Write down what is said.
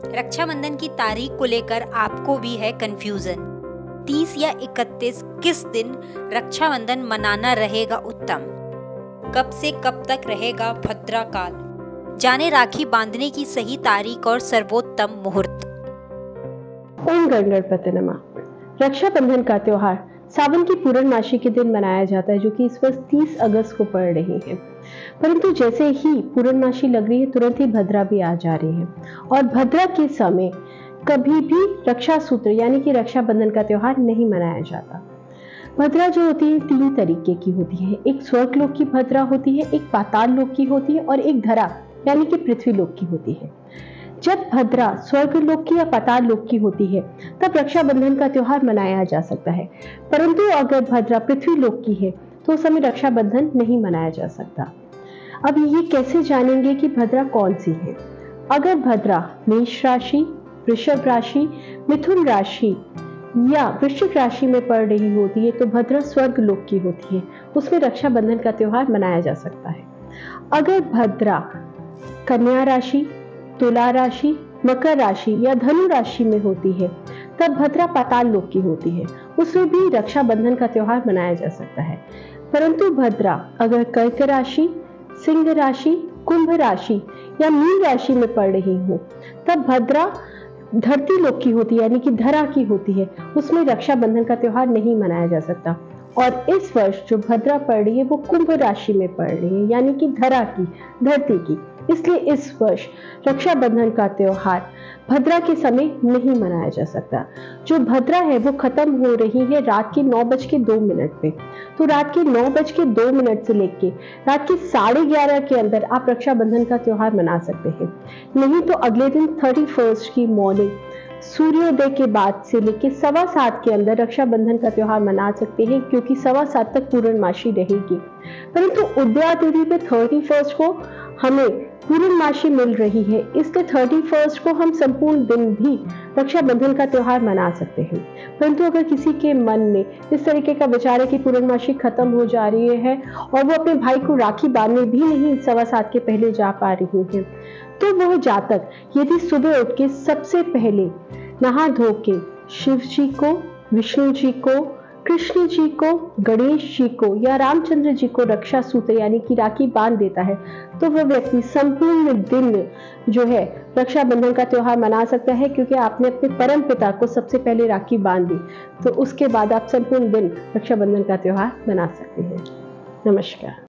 रक्षाबंधन की तारीख को लेकर आपको भी है कंफ्यूजन। 30 या 31 किस दिन रक्षाबंधन मनाना रहेगा उत्तम? कब से कब तक रहेगा भद्रा काल? जाने राखी बांधने की सही तारीख और सर्वोत्तम मुहूर्त। ओम गणपति नमः। रक्षाबंधन का त्योहार सावन की पूर्णमासी के दिन मनाया जाता है, जो कि इस वर्ष 30 अगस्त को पड़ रही है। परंतु जैसे ही पूर्णमासी लग रही है, तुरंत ही भद्रा भी आ जा रही है और भद्रा के समय कभी भी रक्षा सूत्र यानी कि रक्षाबंधन का त्योहार नहीं मनाया जाता। भद्रा जो होती है 3 तरीके की होती है। एक स्वर्गलोक की भद्रा होती है, एक पाताल लोक की होती है और एक धरा यानी कि पृथ्वी लोक की होती है। जब भद्रा स्वर्गलोक की या पाताल लोक की होती है तब रक्षाबंधन का त्योहार मनाया जा सकता है, परंतु अगर भद्रा पृथ्वी लोक की है तो उस समय रक्षाबंधन नहीं मनाया जा सकता। अब ये कैसे जानेंगे कि भद्रा कौन सी है? अगर भद्रा मेष राशि, वृषभ राशि, मिथुन राशि या वृश्चिक राशि में पड़ रही होती है तो भद्रा स्वर्ग लोक की होती है, उसमें रक्षाबंधन का त्योहार मनाया जा सकता है। अगर भद्रा कन्या राशि, तुला राशि, मकर राशि या धनु राशि में होती है तब भद्रा पाताल लोक की होती है, उसमें भी रक्षाबंधन का त्योहार मनाया जा सकता है। परंतु भद्रा अगर कर्क राशि, सिंह राशि, कुंभ राशि या मीन राशि में पड़ रही हो तब भद्रा धरती लोक की होती है यानी कि धरा की होती है, उसमें रक्षाबंधन का त्योहार नहीं मनाया जा सकता। और इस वर्ष जो भद्रा पड़ रही है वो कुंभ राशि में पड़ रही है यानी कि धरा की, धरती की, इसलिए इस वर्ष रक्षाबंधन का त्योहार भद्रा के समय नहीं मनाया जा सकता। जो भद्रा है वो खत्म हो रही है रात के 9:02 पे, तो रात के 9:02 से लेके रात के 11:30 के अंदर आप रक्षाबंधन का त्योहार मना सकते हैं। नहीं तो अगले दिन 31 की मॉर्निंग सूर्योदय के बाद से लेके 7:15 के अंदर रक्षाबंधन का त्योहार मना सकते हैं, क्योंकि 7:15 तक पूर्णमासी रहेगी। परंतु उदया तिथि पे 31 को हमें पूर्णमासी मिल रही है, इसलिए 31 को हम संपूर्ण दिन भी रक्षाबंधन का त्योहार मना सकते हैं। परंतु अगर किसी के मन में इस तरीके का विचार है कि पूर्णमासी खत्म हो जा रही है और वो अपने भाई को राखी बांधने भी नहीं 7:15 के पहले जा पा रही है, तो वह जातक यदि सुबह उठ के सबसे पहले नहा धो के शिव जी को, विष्णु जी को, कृष्ण जी को, गणेश जी को या रामचंद्र जी को रक्षा सूत्र यानी कि राखी बांध देता है, तो वह व्यक्ति संपूर्ण दिन जो है रक्षाबंधन का त्योहार मना सकता है, क्योंकि आपने अपने परम पिता को सबसे पहले राखी बांध दी, तो उसके बाद आप संपूर्ण दिन रक्षाबंधन का त्योहार मना सकते हैं। नमस्कार।